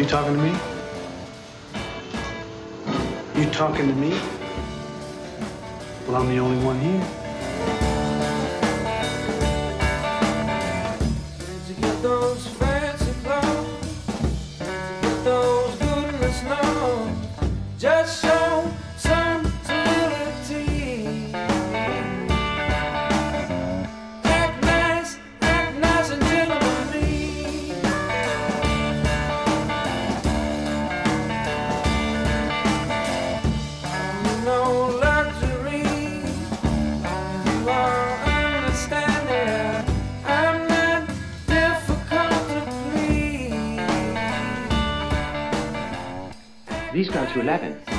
You talking to me? You talking to me? Well, I'm the only one here. Did you get those fancy clothes? Did you get those good in the snow? Just show some civility. Act nice and gentlemanly. No luxury, you are understanding. I'm not difficult to please. These go to 11.